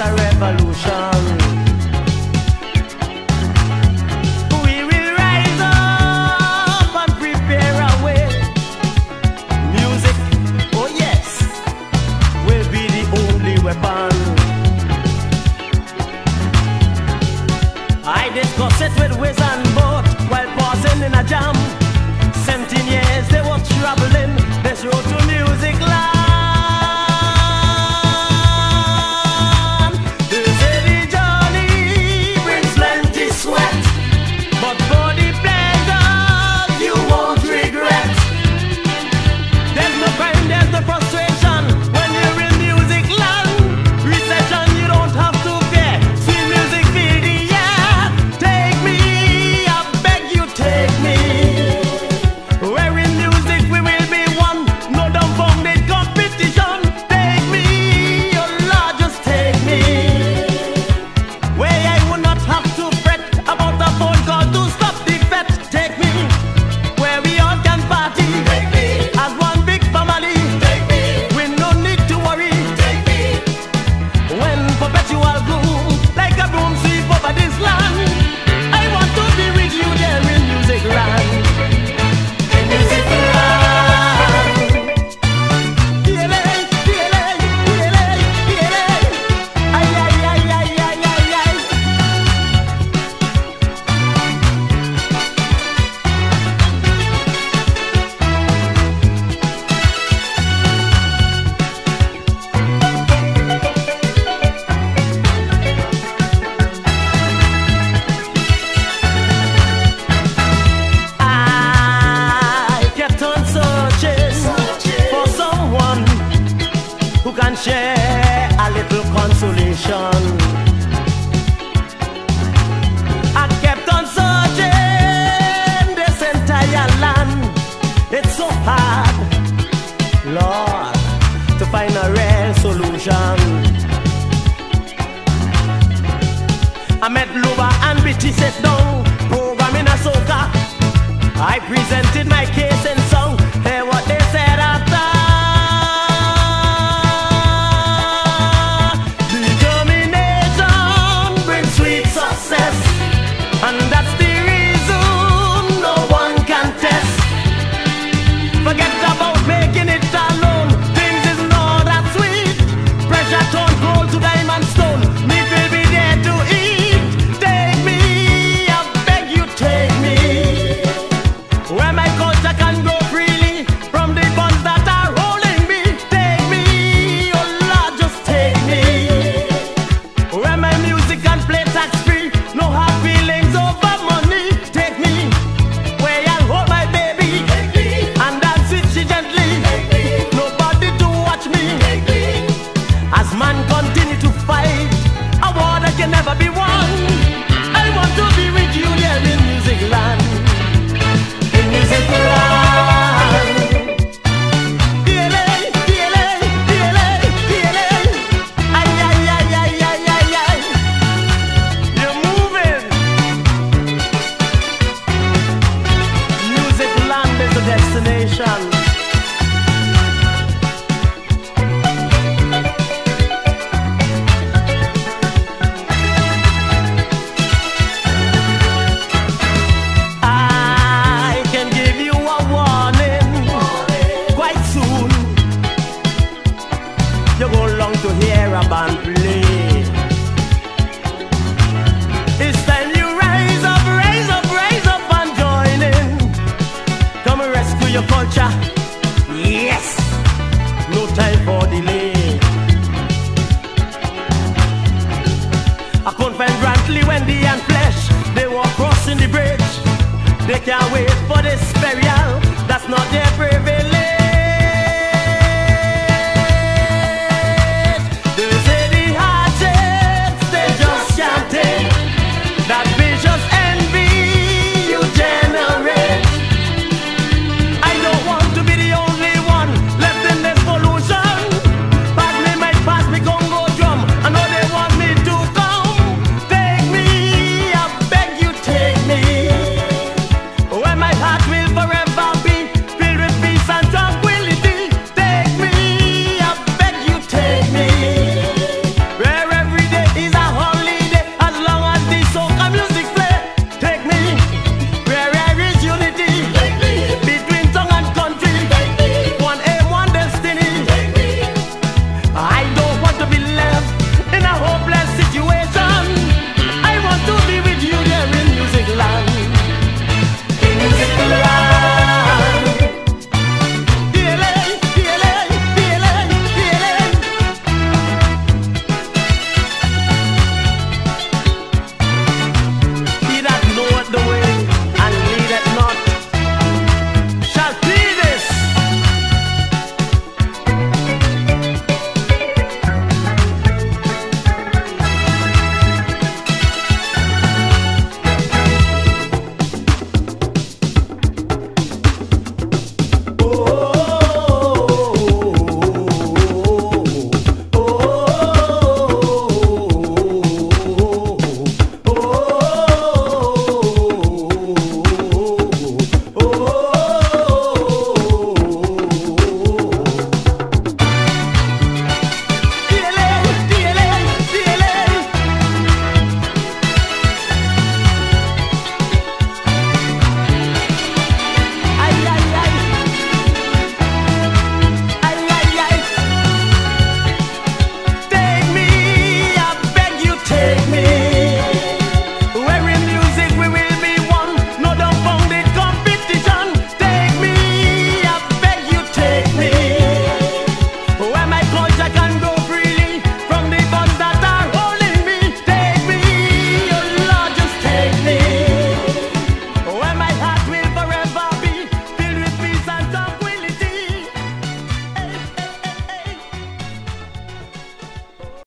a revolution. We will rise up and prepare our way. Music, oh yes, will be the only weapon. I discuss it with Wiz and Boat while passing in a jam. 17 years they were traveling this road to music land. They say the journey brings plenty sweat, but for the pleasure you won't regret. There's no crime, there's no frustration when you're in music land. Recession you don't have to fear. Sweet music fill the air. Take me, I beg you take me. Where in music we will be one, no dumbfounded competition. Take me, oh Lord, just take me. Where I would not have to fret about a phone call to stop the fet. Take me, where we all can party. Take me, as one big family. Take me, we no need to worry. Take me, when perpetual gloom like a broom sweep over this land. I want to be with you there in music land. Music land. Diele, diele, diele, diele. Ay, ay, ay, ay, ay, ay, ay. I kept on searching for someone who can share a little consolation. I kept on searching this entire land. It's so hard, Lord, to find a real solution. I met Luba and Bitty sit down, programming a soca. I presented my case in song. Hear what they said after. Determination brings sweet success, and that's the reason no one can test. Forget about making it alone. Things is not that sweet. Pressure turn gold to diamond stone. Meat will be there to eat. Take me, I beg you take me. Where my culture can grow freely from the bonds that are holding me. Take me, oh Lord, just take me. Where my music can play tax free, no hard feelings over money. Take me, where I'll hold my baby and dance with she gently. Nobody to watch me as man continue to fight a war that can never be won. I want to be with you there in music land. In music land. Diele, diele, diele, diele. Ay, ay, ay, ay, ay, ay, ay. You're moving. Music land is the destination. I can give you a warning. Quite soon you go long to hear a band play. It's time you rise up, rise up, rise up and join in. Come and rescue your culture. Yes, no time for delay. I couldn't find Brantley, Wendy and Flesh. They were crossing the bridge. They can't wait for this burial. That's not their privilege.